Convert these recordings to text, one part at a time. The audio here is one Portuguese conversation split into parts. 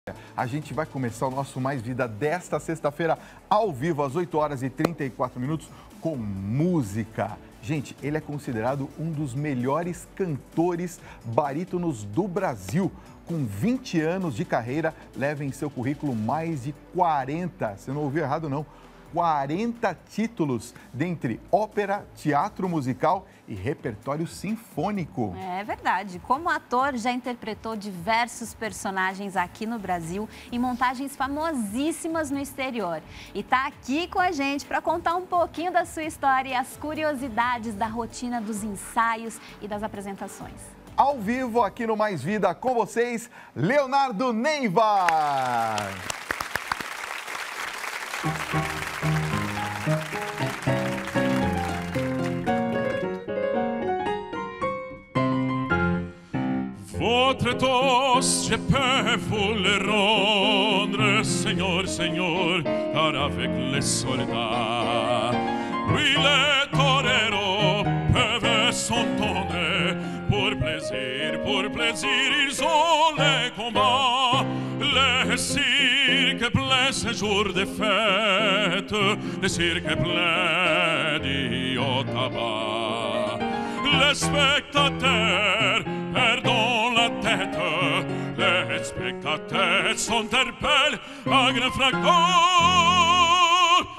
A gente vai começar o nosso Mais Vida desta sexta-feira, ao vivo, às 8 horas e 34 minutos, com música. Gente, ele é considerado um dos melhores cantores barítonos do Brasil. Com 20 anos de carreira, leva em seu currículo mais de 40, você não ouviu errado não, 40 títulos, dentre ópera, teatro musical e repertório sinfônico. É verdade. Como ator, já interpretou diversos personagens aqui no Brasil em montagens famosíssimas no exterior. E está aqui com a gente para contar um pouquinho da sua história e as curiosidades da rotina dos ensaios e das apresentações. Ao vivo, aqui no Mais Vida, com vocês, Leonardo Neiva! Votre tosse, je peux vous le rendre, Seigneur, Seigneur, car avec les soldats, oui, les toreros peuvent s'entendre, pour plaisir, ils ont les combats, les cirques pleins ces jours de fête, les cirques pleins d'io tabac, les spectateurs perdent la tête, les spectateurs s'interpellent à grand fracas.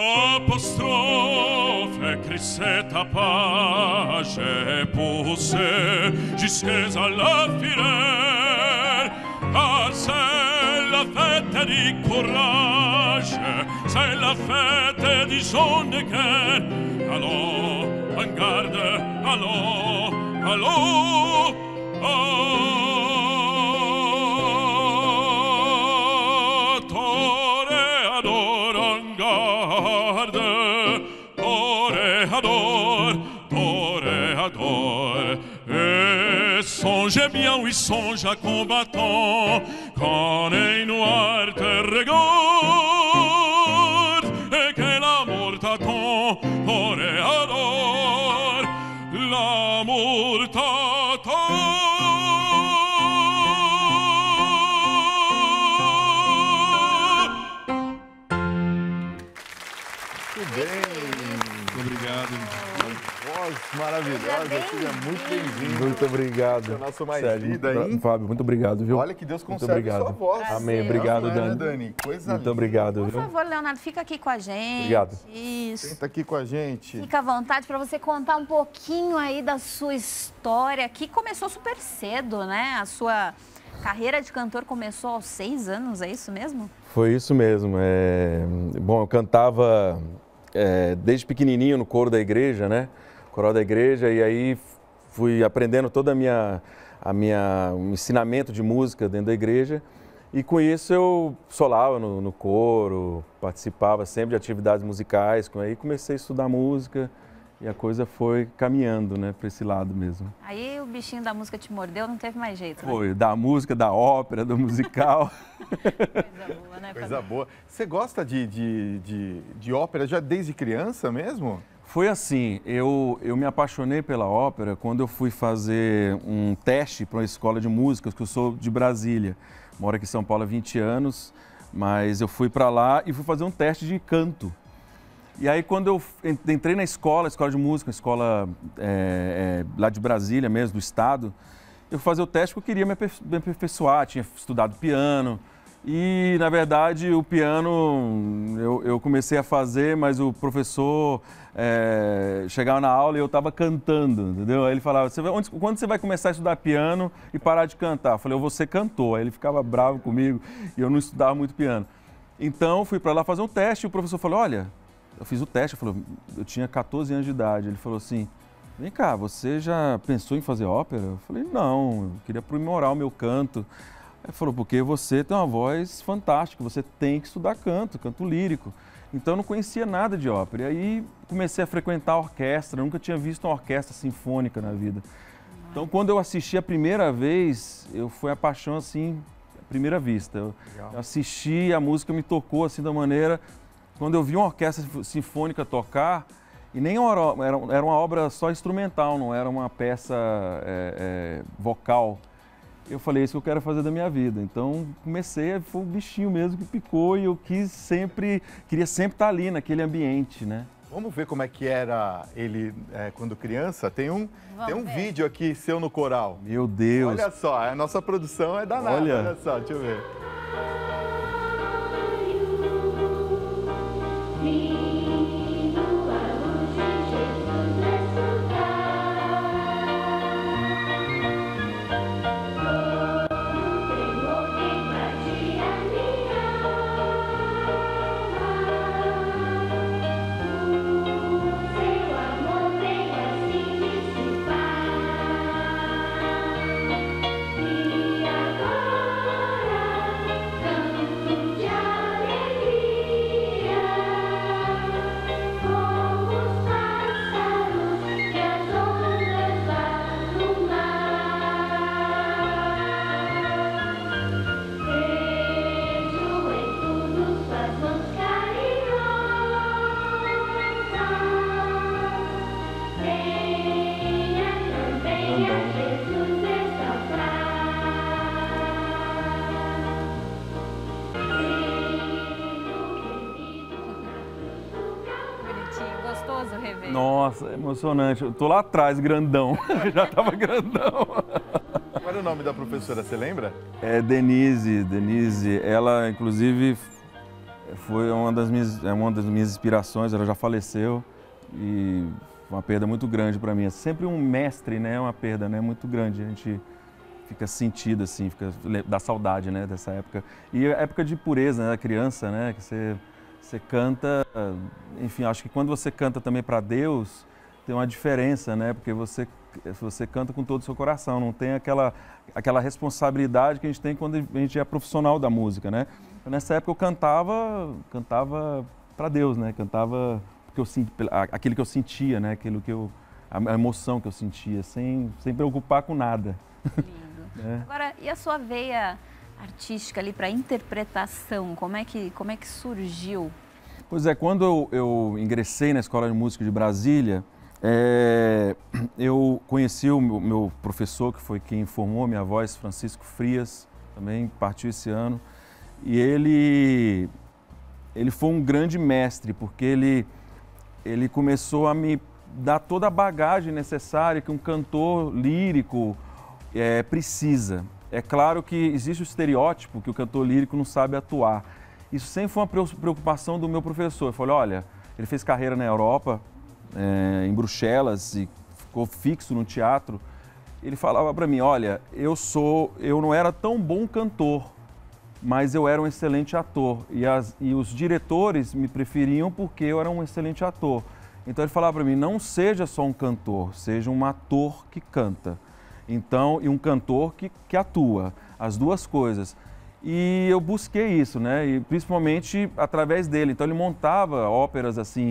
Apostrophe, crie cette page poussée jusqu'à la fureur, car c'est la fête du courage, c'est la fête du jaune de guerre. Allons, en garde, allons, allons, toreador, en garde, toreador, et songe bien, oui, songe à combattant, quand un noir te regarde, et que l'amour t'attend, toreador, l'amour t'attend. Maravilhosa, seja muito bem-vindo. Muito obrigado. É nosso Mais Sérgio, Vida, hein? Fábio, muito obrigado, viu? Olha que Deus Muito conserve obrigado. sua voz. Amém, obrigado, Não é, Dani. Coisa Muito linda. obrigado, Por viu? favor, Leonardo, fica aqui com a gente. Obrigado. Isso. Senta aqui com a gente. Fica à vontade para você contar um pouquinho aí da sua história, que começou super cedo, né? A sua carreira de cantor começou aos 6 anos, é isso mesmo? Foi isso mesmo. Bom, eu cantava desde pequenininho no coro da igreja, né? Coral da igreja, e aí fui aprendendo todo o ensinamento de música dentro da igreja, e com isso eu solava no coro, participava sempre de atividades musicais, aí comecei a estudar música e a coisa foi caminhando, né, para esse lado mesmo. Aí o bichinho da música te mordeu, não teve mais jeito, né? Foi, da música, da ópera, do musical. Coisa boa, né? Coisa boa. Você gosta de ópera já desde criança mesmo? Foi assim, eu me apaixonei pela ópera quando eu fui fazer um teste para uma escola de música, que eu sou de Brasília, moro aqui em São Paulo há 20 anos, mas eu fui para lá e fui fazer um teste de canto. E aí quando eu entrei na escola de música, escola lá de Brasília mesmo, do estado, eu fui fazer o teste porque eu queria me aperfeiçoar, tinha estudado piano. E, na verdade, o piano eu comecei a fazer, mas o professor chegava na aula e eu estava cantando, entendeu? Aí ele falava, quando você vai começar a estudar piano e parar de cantar? Eu falei, eu vou ser cantor. Aí ele ficava bravo comigo e eu não estudava muito piano. Então, fui para lá fazer um teste e o professor falou, olha, eu fiz o teste, eu tinha 14 anos de idade. Ele falou assim, vem cá, você já pensou em fazer ópera? Eu falei, não, eu queria aprimorar o meu canto. Ele falou, porque você tem uma voz fantástica, você tem que estudar canto lírico. Então eu não conhecia nada de ópera. E aí comecei a frequentar a orquestra, eu nunca tinha visto uma orquestra sinfônica na vida. Então quando eu assisti a primeira vez, foi a paixão assim, à primeira vista. Eu assisti, a música me tocou assim da maneira, quando eu vi uma orquestra sinfônica tocar, e nem era uma obra só instrumental, não era uma peça vocal. eu falei, isso que eu quero fazer da minha vida. Então comecei, foi um bichinho mesmo que picou e eu queria sempre estar ali naquele ambiente, né? Vamos ver como é que era ele quando criança? Tem um vídeo aqui seu no coral. Meu Deus! Olha só, a nossa produção é danada, olha só, deixa eu ver. Nossa, é emocionante. Eu tô lá atrás, grandão. Já tava grandão. Qual era o nome da professora, você lembra? É Denise. Ela, inclusive, foi uma das minhas inspirações. Ela já faleceu e foi uma perda muito grande para mim. É sempre um mestre, né? É uma perda, né? Muito grande. A gente fica sentido, assim, dá saudade, né? Dessa época. E a época de pureza, né? Da criança, né? Que você canta, enfim, acho que quando você canta também para Deus, tem uma diferença, né? Porque você canta com todo o seu coração, não tem aquela responsabilidade que a gente tem quando a gente é profissional da música, né? Nessa época eu cantava para Deus, né? Cantava aquilo que eu sentia, né? A emoção que eu sentia, sem preocupar com nada. Lindo. Agora, e a sua veia artística ali para interpretação, como é que surgiu? Pois é, quando eu ingressei na Escola de Música de Brasília, eu conheci o meu professor, que foi quem formou minha voz, Francisco Frias, também partiu esse ano, e ele foi um grande mestre, porque ele começou a me dar toda a bagagem necessária que um cantor lírico precisa. É claro que existe o estereótipo que o cantor lírico não sabe atuar. Isso sempre foi uma preocupação do meu professor. Ele falou, olha, ele fez carreira na Europa, em Bruxelas, e ficou fixo no teatro. Ele falava para mim, olha, eu não era tão bom cantor, mas eu era um excelente ator. E os diretores me preferiam porque eu era um excelente ator. Então ele falava para mim, não seja só um cantor, seja um ator que canta. Então, e um cantor que atua, as duas coisas. E eu busquei isso, né? E principalmente através dele. Então ele montava óperas assim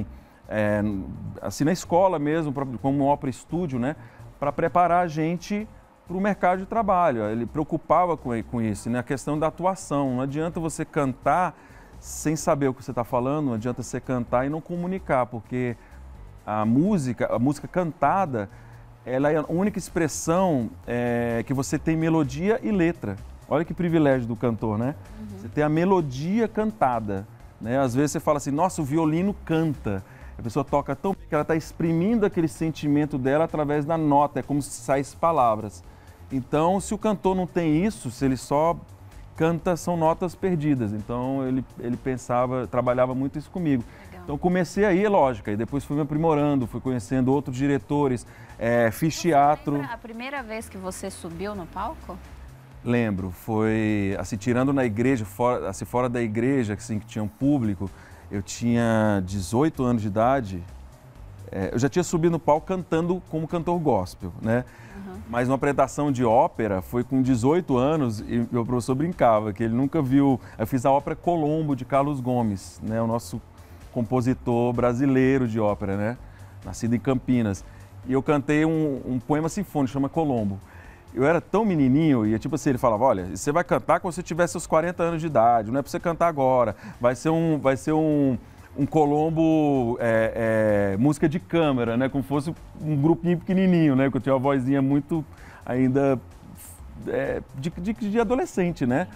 na escola mesmo, como um ópera estúdio, né? Para preparar a gente para o mercado de trabalho. Ele preocupava com isso, né? A questão da atuação. Não adianta você cantar sem saber o que você está falando, não adianta você cantar e não comunicar, porque a música cantada, ela é a única expressão que você tem melodia e letra. Olha que privilégio do cantor, né? Uhum. Você tem a melodia cantada, né? Às vezes você fala assim, nossa, o violino canta. A pessoa toca tão bem que ela está exprimindo aquele sentimento dela através da nota, é como se saíssem palavras. Então, se o cantor não tem isso, se ele só canta, são notas perdidas. Então, ele trabalhava muito isso comigo. Legal. Então, comecei aí, lógico, e depois fui me aprimorando, fui conhecendo outros diretores, fiz teatro. Você lembra a primeira vez que você subiu no palco? Lembro, foi assim, tirando na igreja, fora da igreja, assim, que tinha um público, eu tinha 18 anos de idade, eu já tinha subido no palco cantando como cantor gospel, né? Uhum. Mas uma apresentação de ópera foi com 18 anos e meu professor brincava que ele nunca viu. Eu fiz a ópera Colombo, de Carlos Gomes, né? O nosso compositor brasileiro de ópera, né? Nascido em Campinas. E eu cantei um poema sinfônico, chama Colombo. Eu era tão menininho e tipo assim, ele falava, olha, você vai cantar quando você tiver seus 40 anos de idade, não é para você cantar agora, vai ser um Colombo, música de câmara, né? Como fosse um grupinho pequenininho, né? Que eu tinha uma vozinha muito ainda de adolescente, né?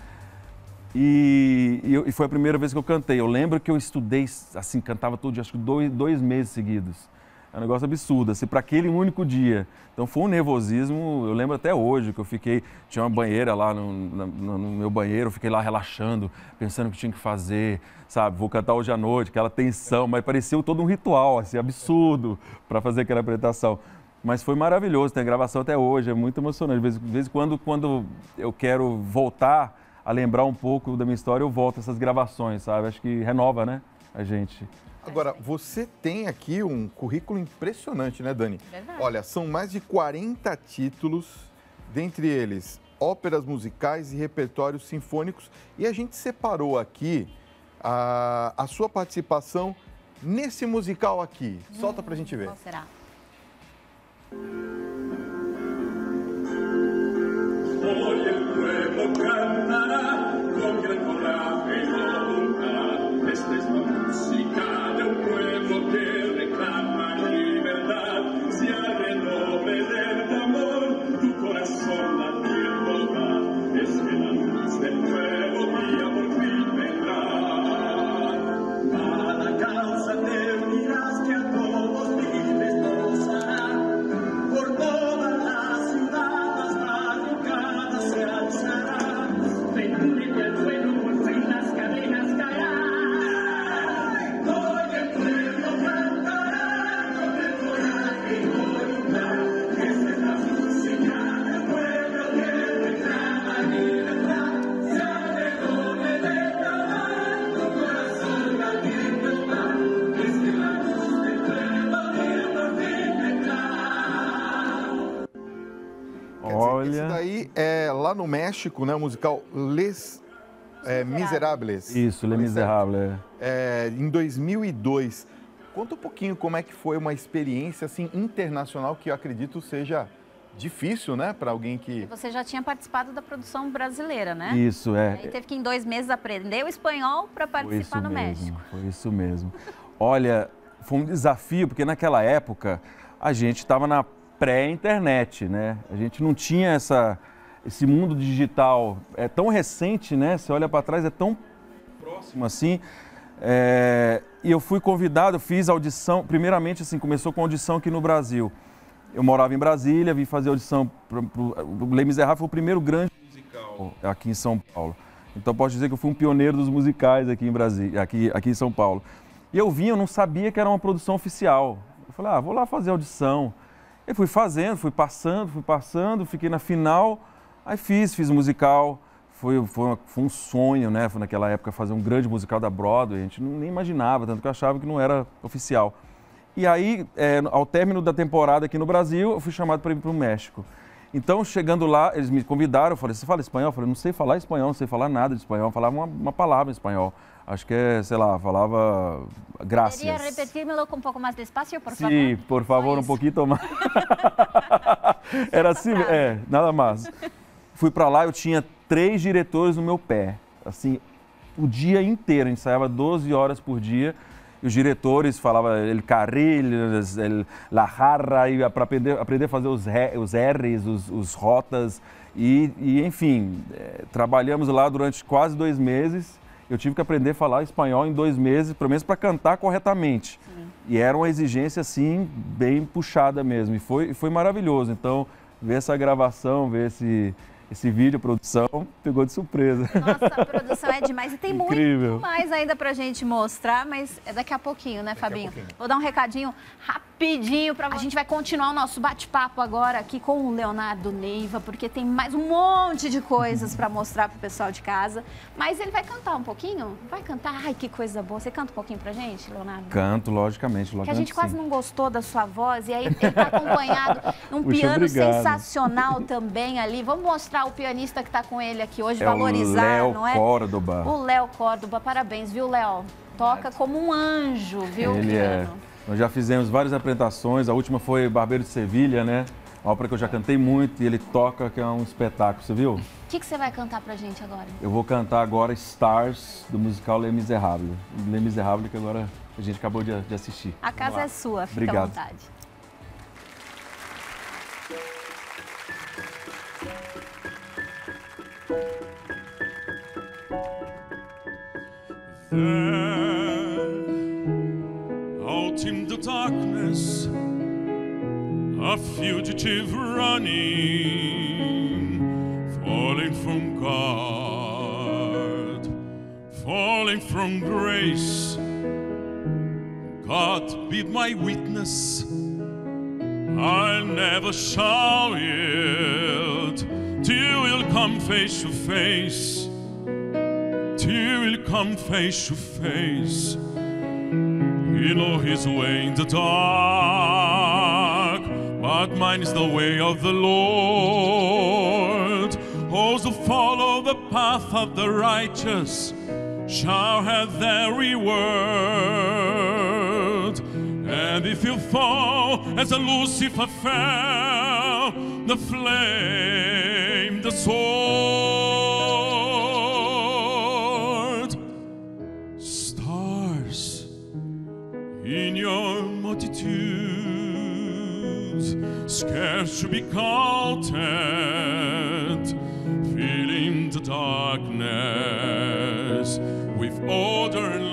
E foi a primeira vez que eu cantei. Eu lembro que eu estudei, assim, cantava todo dia, acho que 2 meses seguidos. É um negócio absurdo, assim, para aquele único dia. Então foi um nervosismo, eu lembro até hoje, que eu fiquei, tinha uma banheira lá no meu banheiro, eu fiquei lá relaxando, pensando o que tinha que fazer, sabe? Vou cantar hoje à noite, aquela tensão, mas parecia todo um ritual, assim, absurdo, para fazer aquela apresentação. Mas foi maravilhoso, tem gravação até hoje, é muito emocionante. De vez em quando eu quero voltar a lembrar um pouco da minha história, eu volto a essas gravações, sabe? Acho que renova, né, a gente. Agora, você tem aqui um currículo impressionante, né, Dani? Verdade. Olha, são mais de 40 títulos, dentre eles óperas musicais e repertórios sinfônicos. E a gente separou aqui a sua participação nesse musical aqui. Solta pra gente ver. Qual será? Hoy el pueblo cantará con gran coraje y voluntad. Esta es la música de un pueblo que reclama libertad. Si al redoble del amor tu corazón latiendo va, es que la luz del nuevo día por fin vendrá. A la causa te unirás que a todos libres nos hará. Por toda la ciudad las barricadas se alzarán. Reúne el pueblo, por fin las cadenas caerán. Hoy el pueblo cantará con el coraje y voluntad. Esta es la música del pueblo que reclama libertad. Se abre donde declarar tu corazón latiendo va. Es que la luz del pueblo que por fin vendrá. Olha, Esse daí é lá no México, né? O musical Les Miserables. isso, Les Misérables. Em 2002. Conta um pouquinho como é que foi uma experiência assim internacional que eu acredito seja difícil, né? Para alguém que... Você já tinha participado da produção brasileira, né? Isso, Aí teve que em 2 meses aprender o espanhol para Foi participar isso no mesmo, México. foi isso mesmo. Olha, foi um desafio, porque naquela época a gente estava na pré-internet, né? A gente não tinha esse mundo digital, é tão recente, né? Você olha para trás, é tão próximo assim. E eu fui convidado, fiz audição, primeiramente assim, começou com audição aqui no Brasil. Eu morava em Brasília, vim fazer audição o Les Misérables foi o primeiro grande musical aqui em São Paulo. Então posso dizer que eu fui um pioneiro dos musicais aqui em Brasília, aqui em São Paulo. E eu não sabia que era uma produção oficial. Eu falei, vou lá fazer audição. E fui fazendo, fui passando, fiquei na final, aí fiz musical. Foi um sonho, né? Foi naquela época fazer um grande musical da Broadway, a gente nem imaginava, tanto que eu achava que não era oficial. E aí, ao término da temporada aqui no Brasil, eu fui chamado para ir para o México. Então, chegando lá, eles me convidaram, eu falei, você fala espanhol? Eu falei, não sei falar espanhol, não sei falar nada de espanhol, eu falava uma palavra em espanhol. Acho que sei lá, falava graças. Poderia repetir-me-lo com um pouco mais despacio, por favor? Sim, por favor, um pouquinho mais. Era assim, nada mais. Fui para lá, eu tinha 3 diretores no meu pé, assim, o dia inteiro, a gente ensaiava 12 horas por dia, e os diretores falavam el carril, la jarra, para aprender a fazer os R's, os rotas, e enfim, trabalhamos lá durante quase 2 meses. Eu tive que aprender a falar espanhol em 2 meses, pelo menos para cantar corretamente. Sim. E era uma exigência, assim, bem puxada mesmo. E foi maravilhoso. Então, ver essa gravação, ver esse vídeo, produção, pegou de surpresa. Nossa, a produção é demais. E tem Incrível. muito mais ainda pra gente mostrar, mas é daqui a pouquinho, né, Fabinho? Vou dar um recadinho rapidinho pra você. A gente vai continuar o nosso bate-papo agora aqui com o Leonardo Neiva, porque tem mais um monte de coisas pra mostrar pro pessoal de casa. Mas ele vai cantar um pouquinho? Vai cantar? Ai, que coisa boa. Você canta um pouquinho pra gente, Leonardo? Canto, logicamente. Que a gente quase não gostou da sua voz, e aí ele tá acompanhado num piano sensacional também ali. Vamos mostrar o pianista que está com ele aqui hoje, valorizar, não é? O Léo Córdoba. O Léo Córdoba, parabéns, viu, Léo? Toca como um anjo, viu, Ele piano? Nós já fizemos várias apresentações, a última foi Barbeiro de Sevilha, né? Uma ópera que eu já cantei muito e ele toca, que é um espetáculo, você viu? O que você vai cantar pra gente agora? Eu vou cantar agora Stars, do musical Les Misérables. Les Misérables, que agora a gente acabou de assistir. A casa é sua, fica Obrigado. à vontade. There, out in the darkness, a fugitive running, falling from God, falling from grace. God be my witness, I never shall yield till we'll come face to face, till we'll come face to face. You know his way in the dark, but mine is the way of the Lord. Those who follow the path of the righteous shall have their reward. And if you fall as a Lucifer fell, the flame, the sword, stars in your multitudes, scarce to be counted, filling the darkness with odor and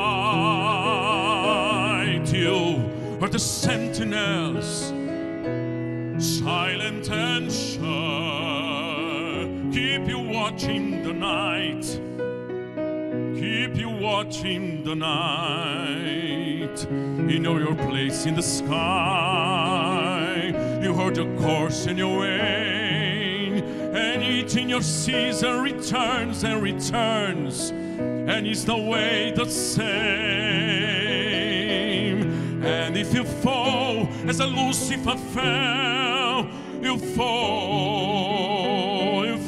light. You are the sentinels, silent and sure, keep you watching the night, keep you watching the night. You know your place in the sky, you heard your course and your way, and each in your season returns and returns, and is the way the same. And if you fall as a Lucifer fell, you fall in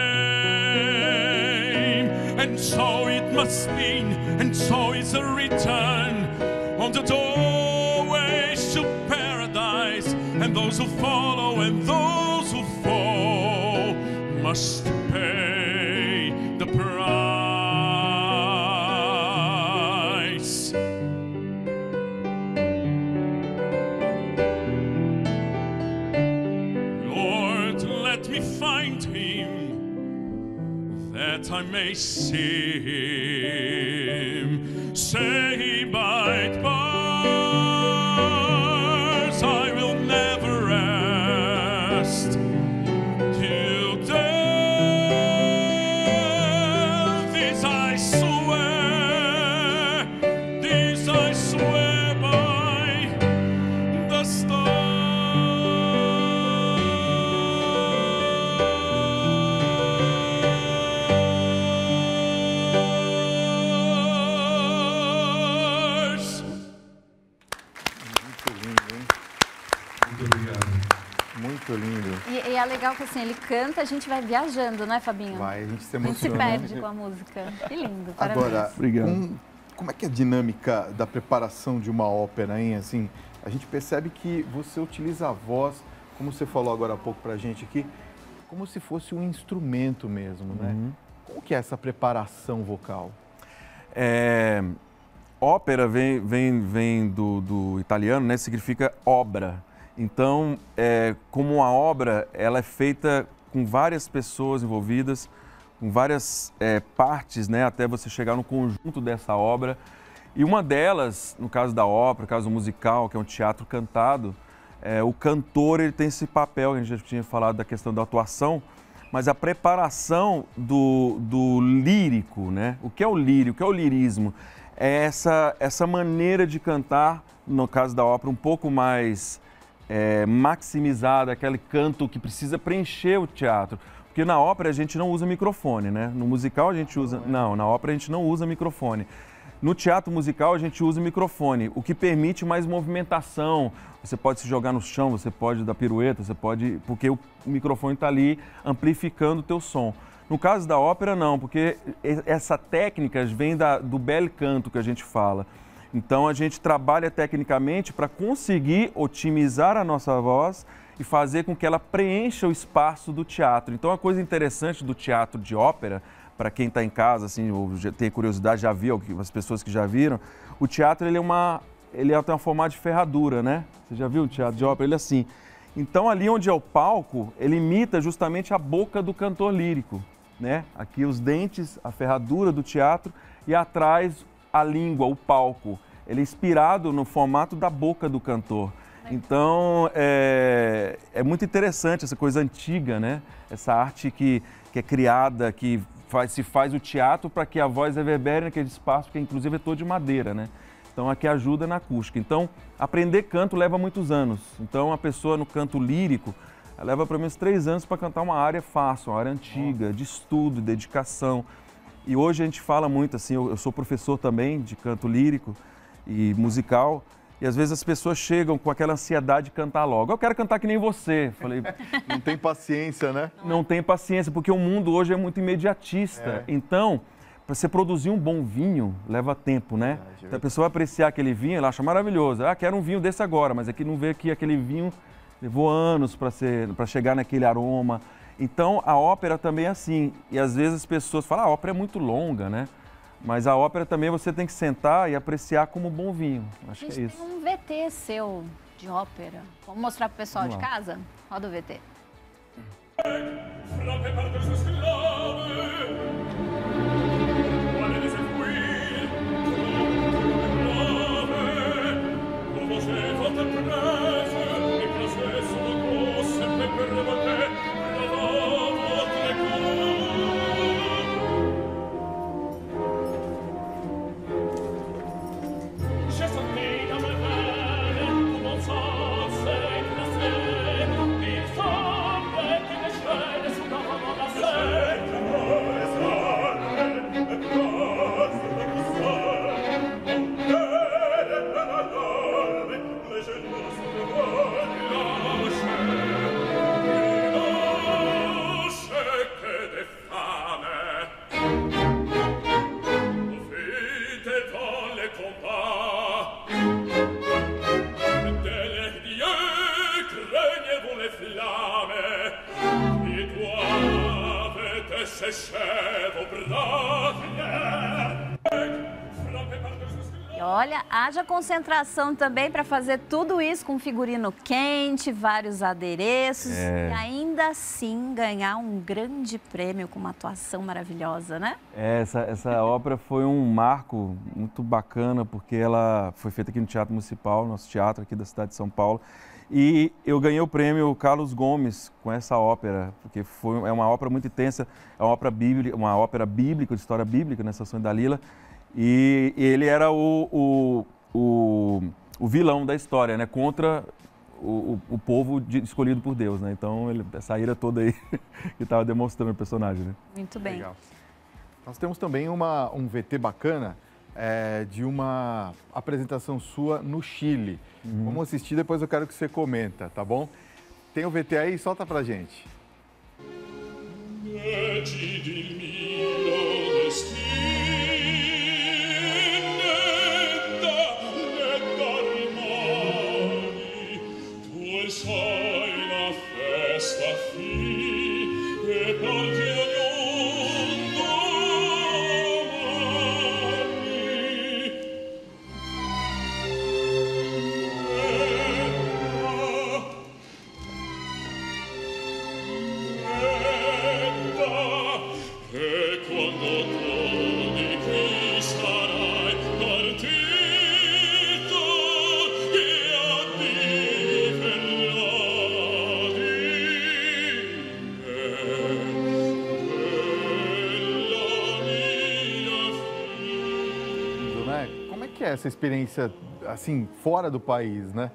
flame. And so it must mean, and so is a return on the doorways to paradise. And those who follow and those who fall must pay the price. Lord, let me find him, that I may see him. Say by bars I will never rest till death. This I swear, this I swear by the stars. Muito lindo. E é legal que assim, ele canta, a gente vai viajando, né, Fabinho? Vai, a gente se A gente se emociona. perde com a música. Que lindo, parabéns. Agora, Obrigado. como é que é a dinâmica da preparação de uma ópera, hein? Assim, a gente percebe que você utiliza a voz, como você falou agora há pouco pra gente aqui, como se fosse um instrumento mesmo, né? Como que é essa preparação vocal? Ópera vem do italiano, né? Significa obra. Então, como uma obra, ela é feita com várias pessoas envolvidas, com várias partes, né? Até você chegar no conjunto dessa obra. E uma delas, no caso da ópera, no caso do musical, que é um teatro cantado, o cantor ele tem esse papel, a gente já tinha falado da questão da atuação, mas a preparação do lírico, né? O que é o lírico, o que é o lirismo? É essa maneira de cantar, no caso da ópera, um pouco mais maximizada, aquele canto que precisa preencher o teatro. Porque na ópera a gente não usa microfone, né? No musical a gente usa... Não, na ópera a gente não usa microfone. No teatro musical a gente usa microfone, o que permite mais movimentação. Você pode se jogar no chão, você pode dar pirueta, você pode... Porque o microfone está ali amplificando o teu som. No caso da ópera, não, porque essa técnica vem do bel canto que a gente fala. Então, a gente trabalha tecnicamente para conseguir otimizar a nossa voz e fazer com que ela preencha o espaço do teatro. Então, a coisa interessante do teatro de ópera, para quem está em casa, assim, ou já tem curiosidade, já viu, as pessoas que já viram, o teatro ele tem uma formato de ferradura, né? Você já viu o teatro de ópera? Ele é assim. Então, ali onde é o palco, ele imita justamente a boca do cantor lírico. né? Aqui os dentes, a ferradura do teatro e atrás a língua, o palco. Ele é inspirado no formato da boca do cantor. Então, é muito interessante essa coisa antiga, né? Essa arte que é criada, que se faz o teatro para que a voz reverbere naquele espaço, que inclusive é todo de madeira, né? Então, aqui ajuda na acústica. Então, aprender canto leva muitos anos. Então, a pessoa no canto lírico, ela leva pelo menos 3 anos para cantar uma área fácil, uma área antiga, de estudo, dedicação. E hoje a gente fala muito assim, eu sou professor também de canto lírico e musical, e às vezes as pessoas chegam com aquela ansiedade de cantar logo. Eu quero cantar que nem você. Falei, Não tem paciência, né? não tem paciência, porque o mundo hoje é muito imediatista. Então, para você produzir um bom vinho, leva tempo, né? Então, a pessoa vai apreciar aquele vinho, ela acha maravilhoso. Ah, quero um vinho desse agora, mas aqui não vê que aquele vinho levou anos para chegar naquele aroma. Então, a ópera também é assim. E às vezes as pessoas falam, a ópera é muito longa, né? Mas a ópera também você tem que sentar e apreciar como um bom vinho. Acho que é isso. Tem um VT seu de ópera. Vamos mostrar pro pessoal de casa? Roda o VT. E olha, haja concentração também para fazer tudo isso com figurino quente, vários adereços e ainda assim ganhar um grande prêmio com uma atuação maravilhosa, né? Essa ópera foi um marco muito bacana, porque ela foi feita aqui no Teatro Municipal, nosso teatro aqui da cidade de São Paulo. E eu ganhei o prêmio Carlos Gomes com essa ópera, porque é uma ópera muito intensa, é uma ópera bíblica, de história bíblica, nessa Estação da Dalila. E ele era o vilão da história, né? Contra o povo escolhido por Deus, né? Então, essa ira toda aí que estava demonstrando o personagem, né? Muito bem. Legal. Nós temos também um VT bacana de uma apresentação sua no Chile. Vamos assistir, depois eu quero que você comenta, tá bom? Tem o VT aí? Solta pra gente. Essa experiência, assim, fora do país, né?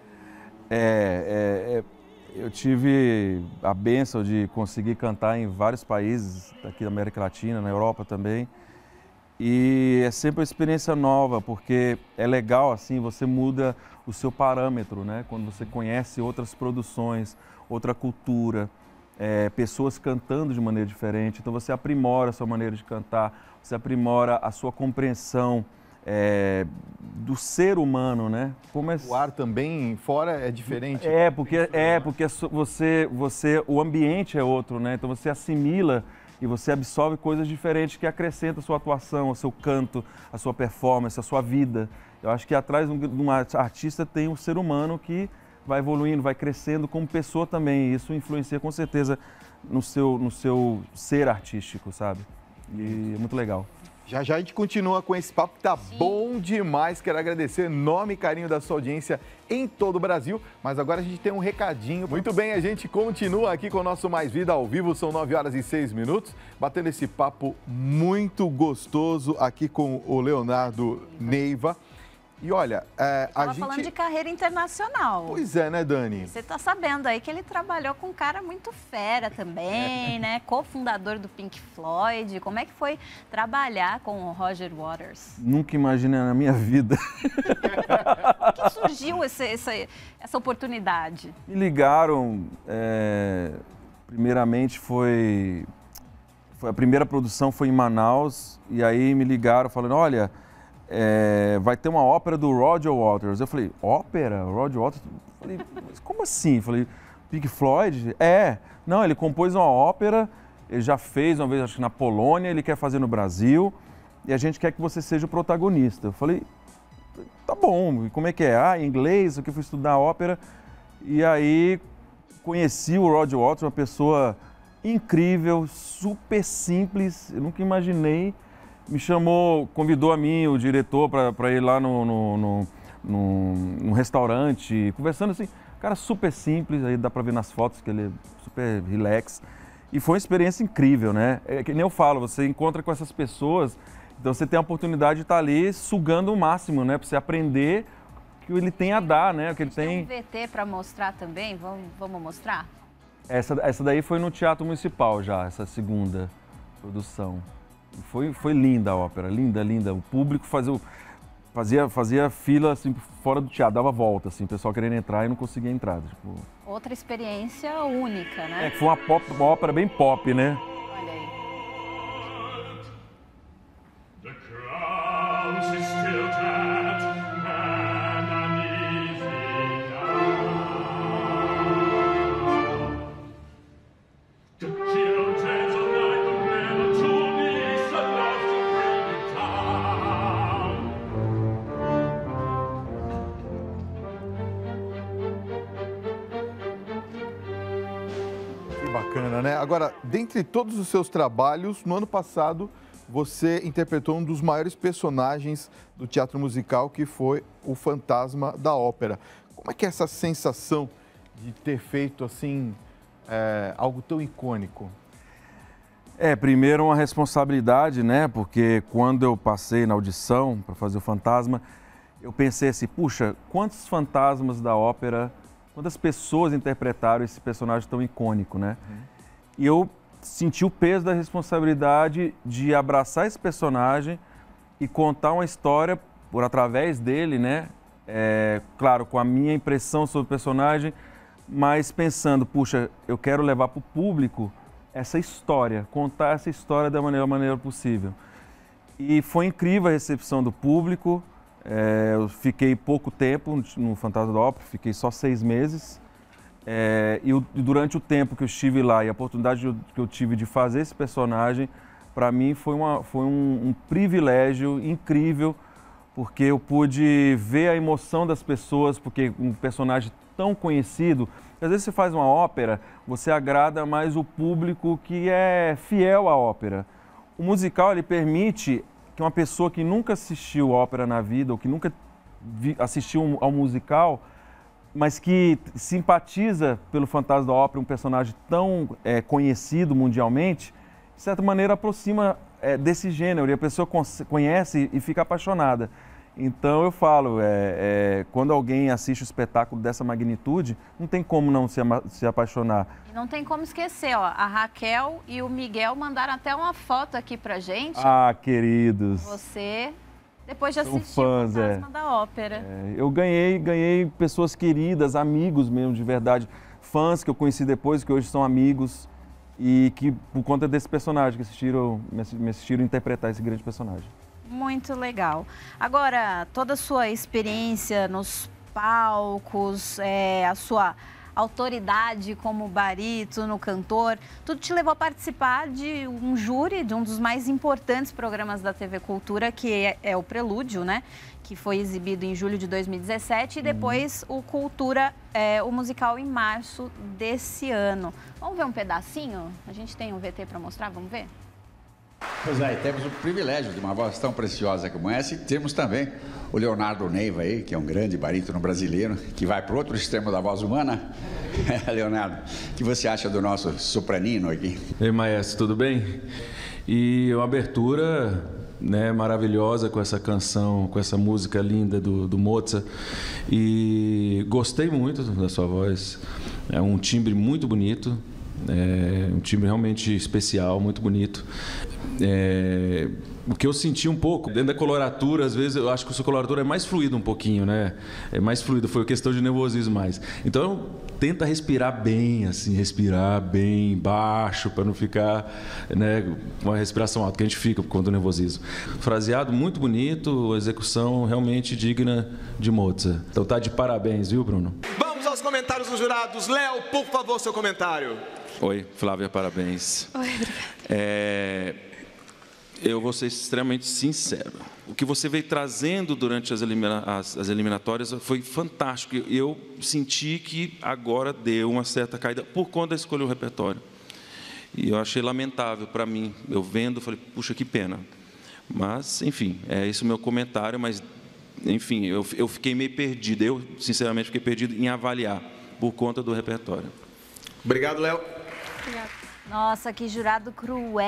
Eu tive a bênção de conseguir cantar em vários países, aqui da América Latina, na Europa também. E é sempre uma experiência nova, porque é legal, assim, você muda o seu parâmetro, né? Quando você conhece outras produções, outra cultura, pessoas cantando de maneira diferente. Então você aprimora a sua maneira de cantar, você aprimora a sua compreensão do ser humano, né? O ar também fora é diferente? Porque o ambiente é outro, né? Então você assimila e você absorve coisas diferentes que acrescentam a sua atuação, o seu canto, a sua performance, a sua vida. Eu acho que atrás de um artista tem um ser humano que vai evoluindo, vai crescendo como pessoa também. E isso influencia com certeza no seu ser artístico, sabe? E é muito legal. Já já a gente continua com esse papo que tá bom demais. Quero agradecer enorme carinho da sua audiência em todo o Brasil. Mas agora a gente tem um recadinho. Muito bem, a gente continua aqui com o nosso Mais Vida ao vivo. São 9h06, batendo esse papo muito gostoso aqui com o Leonardo Neiva. E olha, a gente... falando de carreira internacional. Pois é, né, Dani? Você tá sabendo aí que ele trabalhou com um cara muito fera também, né? Cofundador do Pink Floyd. Como é que foi trabalhar com o Roger Waters? Nunca imaginei na minha vida. Como que surgiu essa oportunidade? Me ligaram, primeiramente a primeira produção foi em Manaus, e aí me ligaram falando, olha... vai ter uma ópera do Roger Waters. Eu falei, ópera? Roger Waters? Eu falei, mas como assim? Eu falei, Pink Floyd? Não, ele compôs uma ópera, ele já fez uma vez, acho que na Polônia, ele quer fazer no Brasil, e a gente quer que você seja o protagonista. Eu falei, tá bom, e como é que é? Em inglês, eu fui estudar ópera, e aí conheci o Roger Waters, uma pessoa incrível, super simples, eu nunca imaginei. Me chamou, convidou a mim, o diretor, para ir lá num restaurante, conversando assim, cara super simples, aí dá para ver nas fotos que ele é super relax. E foi uma experiência incrível, né? É que nem eu falo, você encontra com essas pessoas, então você tem a oportunidade de estar ali sugando o máximo, né? Para você aprender o que ele tem a dar, né? O que ele tem... Tem um VT para mostrar também, vamos mostrar? Essa daí foi no Teatro Municipal já, essa segunda produção. Foi linda a ópera, linda, linda. O público fazia fila assim, fora do teatro, dava volta, assim, o pessoal querendo entrar e não conseguia entrar. Tipo... Outra experiência única, né? Foi uma ópera bem pop, né? Olha aí. The cross is still dead and uneasy now. The children's like the men to me, so love to bring it down. Que bacana, né? Agora, dentre todos os seus trabalhos, no ano passado, você interpretou um dos maiores personagens do teatro musical, que foi o Fantasma da Ópera. Como é que é essa sensação de ter feito, assim, algo tão icônico? Primeiro uma responsabilidade, né? Porque quando eu passei na audição para fazer o Fantasma, eu pensei assim, puxa, quantos fantasmas da ópera, quantas pessoas interpretaram esse personagem tão icônico, né? E eu senti o peso da responsabilidade de abraçar esse personagem e contar uma história por através dele, né? Claro, com a minha impressão sobre o personagem, mas pensando, puxa, eu quero levar para o público essa história, contar essa história da melhor maneira possível. E foi incrível a recepção do público. Eu fiquei pouco tempo no Fantasma da Ópera, fiquei só 6 meses. E durante o tempo que eu estive lá e a oportunidade que eu tive de fazer esse personagem, para mim foi um privilégio incrível, porque eu pude ver a emoção das pessoas, porque um personagem tão conhecido, às vezes você faz uma ópera, você agrada mais o público que é fiel à ópera. O musical, ele permite que uma pessoa que nunca assistiu ópera na vida, ou que nunca assistiu ao musical, mas que simpatiza pelo Fantasma da Ópera, um personagem tão conhecido mundialmente, de certa maneira aproxima desse gênero, e a pessoa conhece e fica apaixonada. Então eu falo, quando alguém assiste um espetáculo dessa magnitude, não tem como não se apaixonar. E não tem como esquecer, ó, a Raquel e o Miguel mandaram até uma foto aqui pra gente. Ah, queridos. Você, depois de São assistir fãs, o Fantasma da Ópera. Eu ganhei pessoas queridas, amigos mesmo, de verdade, fãs que eu conheci depois, que hoje são amigos, e que por conta desse personagem que me assistiram interpretar esse grande personagem. Muito legal. Agora, toda a sua experiência nos palcos, a sua autoridade como barítono, cantor, tudo te levou a participar de um júri de um dos mais importantes programas da TV Cultura, que é o Prelúdio, né? Que foi exibido em julho de 2017 e depois o Cultura, o musical, em março desse ano. Vamos ver um pedacinho? A gente tem um VT para mostrar, vamos ver? Pois é, temos o privilégio de uma voz tão preciosa como essa e temos também o Leonardo Neiva aí, que é um grande barítono brasileiro, que vai para o outro extremo da voz humana. Leonardo, o que você acha do nosso sopranino aqui? Ei, maestro, tudo bem? E uma abertura, né, maravilhosa com essa canção, com essa música linda do Mozart. E gostei muito da sua voz. É um timbre muito bonito. Um timbre realmente especial, muito bonito. O que eu senti um pouco, dentro da coloratura, às vezes eu acho que a sua coloratura é mais fluida um pouquinho, né? É mais fluida, foi questão de nervosismo mais. Então, tenta respirar bem, assim, respirar bem baixo, para não ficar, né, uma respiração alta, que a gente fica por conta do nervosismo. Fraseado muito bonito, execução realmente digna de Mozart. Então tá de parabéns, viu, Bruno? Vamos aos comentários dos jurados. Léo, por favor, seu comentário. Oi, Flávia, parabéns. Oi, obrigada. Eu vou ser extremamente sincero. O que você veio trazendo durante as eliminatórias foi fantástico. Eu senti que agora deu uma certa caída por conta da escolha do repertório. E eu achei lamentável para mim. Eu vendo, falei, puxa, que pena. Mas, enfim, é esse o meu comentário. Mas, enfim, eu fiquei meio perdido. Eu, sinceramente, fiquei perdido em avaliar por conta do repertório. Obrigado, Léo. Obrigada. Nossa, que jurado cruel.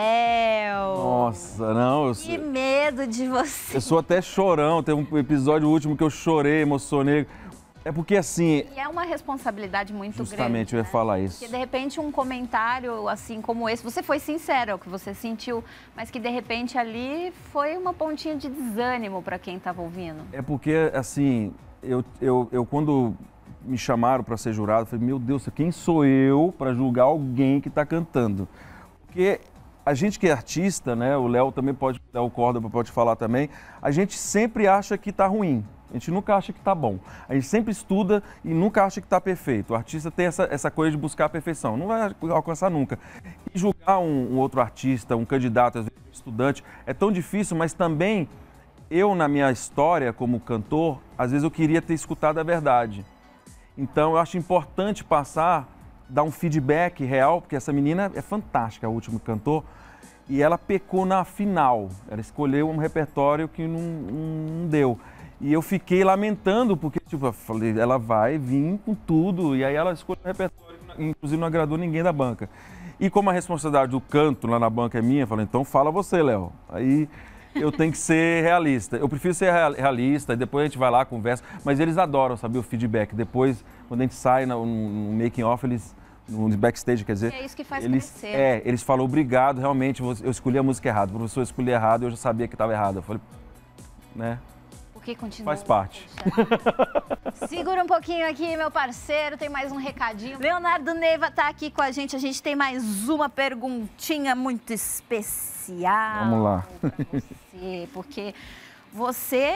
Nossa, não, Que medo de você. eu sou até chorão. Teve um episódio último que eu chorei, emocionei. É porque assim... E é uma responsabilidade muito grande. Justamente, eu ia falar isso. Porque, de repente, um comentário assim como esse, você foi sincero, é o que você sentiu, mas que, de repente, ali foi uma pontinha de desânimo para quem estava ouvindo. É porque, assim, eu quando me chamaram para ser jurado, eu falei, meu Deus, quem sou eu para julgar alguém que está cantando? Porque a gente que é artista, né, o Léo também pode, o Córdoba pode falar também, a gente sempre acha que está ruim, a gente nunca acha que está bom. A gente sempre estuda e nunca acha que está perfeito. O artista tem essa coisa de buscar a perfeição, não vai alcançar nunca. E julgar um outro artista, um candidato, às vezes um estudante, é tão difícil, mas também eu, na minha história como cantor, às vezes eu queria ter escutado a verdade. Então, eu acho importante dar um feedback real, porque essa menina é fantástica, a última cantor, e ela pecou na final. Ela escolheu um repertório que não deu. E eu fiquei lamentando, porque, tipo, eu falei, ela vai vir com tudo, e aí ela escolheu um repertório que, inclusive, não agradou ninguém da banca. E como a responsabilidade do canto lá na banca é minha, eu falei, então fala você, Léo. Aí eu tenho que ser realista. Eu prefiro ser realista, e depois a gente vai lá, conversa. Mas eles adoram saber o feedback. Depois, quando a gente sai no making off, no backstage, quer dizer... E é isso que faz crescer. Eles falam, obrigado, realmente, eu escolhi a música errada. O professor escolheu errado, eu já sabia que estava errado. Eu falei, né? Porque continua. Faz parte. Segura um pouquinho aqui, meu parceiro, tem mais um recadinho. Leonardo Neiva está aqui com a gente tem mais uma perguntinha muito especial. Vamos lá. Pra você, porque você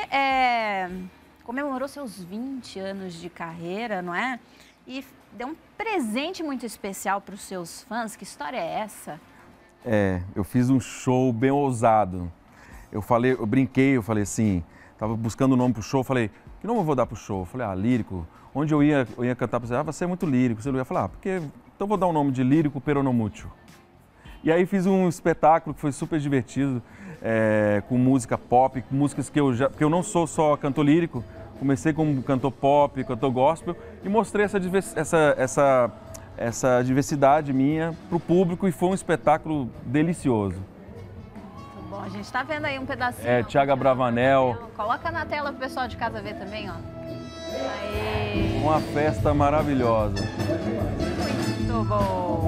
comemorou seus 20 anos de carreira, não é? E deu um presente muito especial para os seus fãs. Que história é essa? Eu fiz um show bem ousado. Eu brinquei, eu falei assim, tava buscando o nome pro show, falei, que nome eu vou dar pro show? Eu falei, lírico. Onde eu ia cantar pra você, você é muito lírico. Você ia falar, porque então eu vou dar o nome de Lírico Peronomútil. E aí fiz um espetáculo que foi super divertido, com música pop, com músicas porque eu não sou só cantor lírico, comecei como cantor pop, cantor gospel, e mostrei essa diversidade minha para o público, e foi um espetáculo delicioso. Muito bom, a gente está vendo aí um pedacinho. Thiago Abravanel. Coloca na tela para o pessoal de casa ver também, ó. Aê. Uma festa maravilhosa. Muito bom.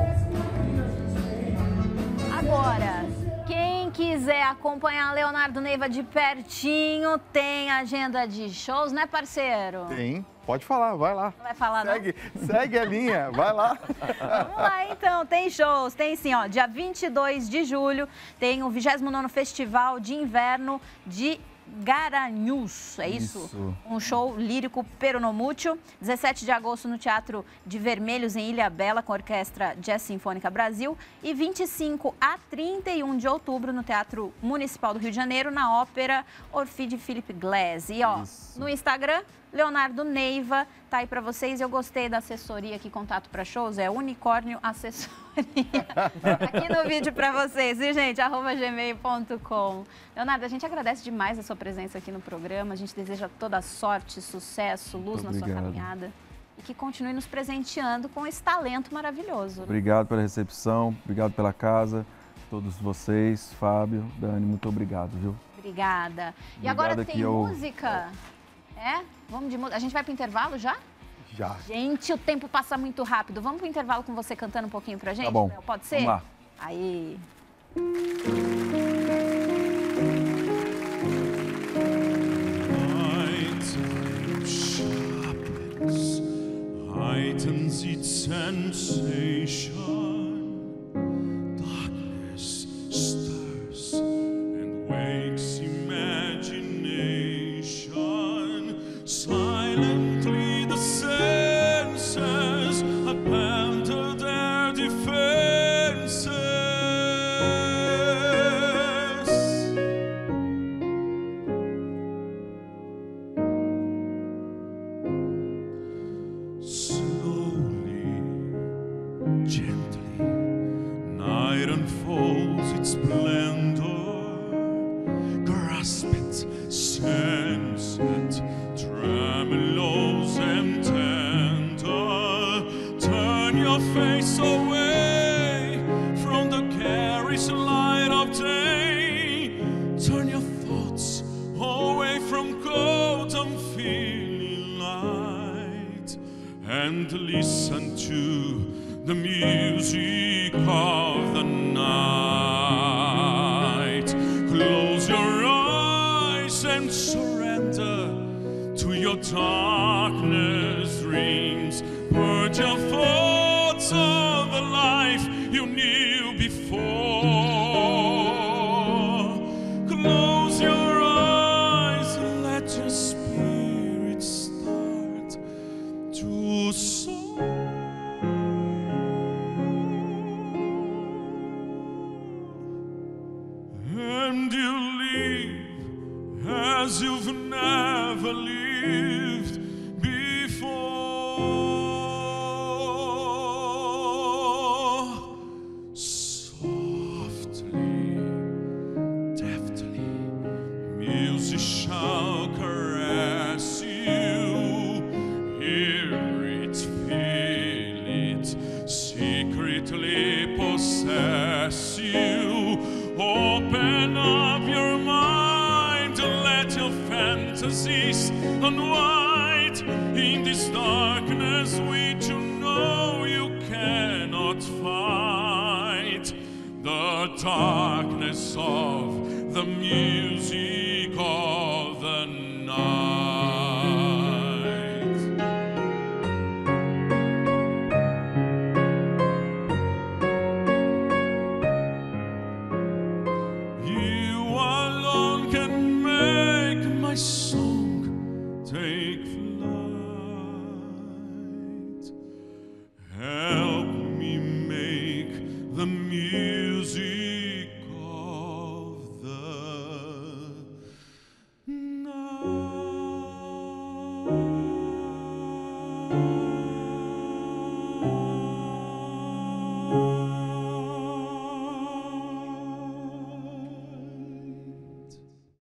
Agora, quem quiser acompanhar Leonardo Neiva de pertinho, tem agenda de shows, né, parceiro? Tem, pode falar, vai lá. Não vai falar, Segue a linha, vai lá. Vamos lá, então, tem shows, tem sim, ó, dia 22 de julho, tem o 29º Festival de Inverno de Garanhuns, é isso? Um show lírico peronomútil. 17 de agosto no Teatro de Vermelhos, em Ilhabela, com a Orquestra Jazz Sinfônica Brasil. E 25 a 31 de outubro no Teatro Municipal do Rio de Janeiro, na Ópera Orfeu de Philip Glass. E ó, no Instagram, Leonardo Neiva, tá aí para vocês. Eu gostei da assessoria aqui, contato para shows, é Unicórnio Assessoria. Aqui no vídeo para vocês, viu, gente? @gmail.com. Leonardo, a gente agradece demais a sua presença aqui no programa. A gente deseja toda sorte, sucesso, luz na sua caminhada. E que continue nos presenteando com esse talento maravilhoso. Obrigado pela recepção, obrigado pela casa, todos vocês, Fábio, Dani, muito obrigado, viu? Obrigada. E agora tem música? É? Vamos de música. A gente vai para o intervalo já? Já. Gente, o tempo passa muito rápido. Vamos para o intervalo com você cantando um pouquinho pra gente? Tá bom. Pode ser? Vamos lá. Aí. Heightens its sensation, darkness stirs and wakes imagination. Silently the senses abandon their defenses. Slowly, gently, night unfolds its splendor. Grasp it, sense it, tremulous and tender. Turn your face away from the garish light of day. Turn your thoughts away from golden feeling light, and listen to the music of the night. Close your eyes and surrender to your darkness dreams. Purge your thoughts of the life you knew before. Close your eyes and let your spirit start to soar. And you live as you've never lived before. Softly, deftly, music shall caress you. Hear it, feel it, secretly possess you. Open up your mind and let your fantasies unwind in this darkness which you know you cannot fight. The darkness of the music of the night.